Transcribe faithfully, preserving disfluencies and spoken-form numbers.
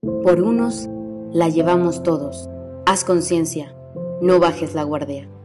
Por unos la llevamos todos. Haz conciencia, no bajes la guardia.